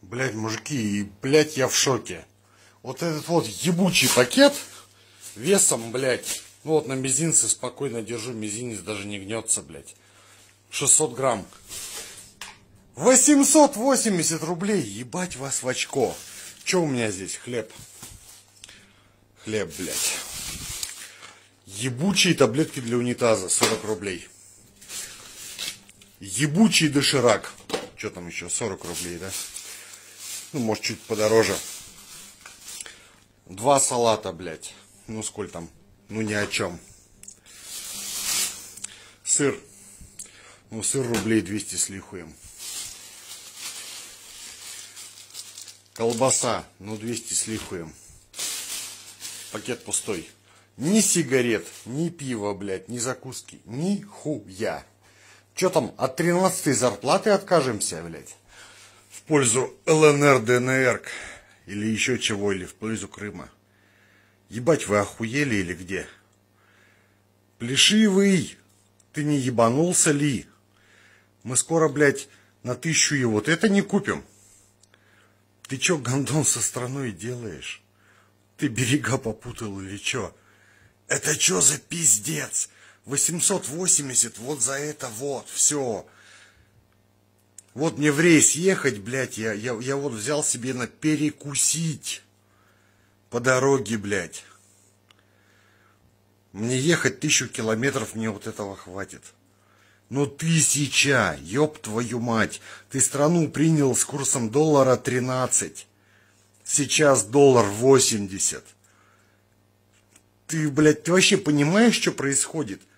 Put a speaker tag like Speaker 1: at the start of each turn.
Speaker 1: Блять, мужики, и, блять, я в шоке. Вот этот вот ебучий пакет весом, блять, ну вот на мизинце спокойно держу, мизинец даже не гнется, блять. 600 грамм. 880 рублей, ебать вас в очко. Че у меня здесь? Хлеб. Хлеб, блять. Ебучие таблетки для унитаза, 40 рублей. Ебучий доширак. Что там еще? 40 рублей, да? Ну, может, чуть подороже. 2 салата, блядь. Ну, сколько там? Ну, ни о чем. Сыр. Ну, сыр рублей 200 с лихуем. Колбаса. Ну, 200 с лихуем. Пакет пустой. Ни сигарет, ни пива, блядь, ни закуски. Ни хуя. Че там, от 13-й зарплаты откажемся, блядь? В пользу ЛНР, ДНР. Или еще чего, или в пользу Крыма. Ебать, вы охуели или где? Плешивый, ты не ебанулся ли? Мы скоро, блядь, на 1000 и вот это не купим. Ты че, гондон, со страной делаешь? Ты берега попутал или че? Это че за пиздец? 880 вот за это вот, все. Вот мне в рейс ехать, блядь, я вот взял себе на перекусить по дороге, блядь. Мне ехать 1000 километров, мне вот этого хватит. Но 1000, ёб твою мать. Ты страну принял с курсом доллара 13. Сейчас доллар 80. Ты, блядь, ты вообще понимаешь, что происходит?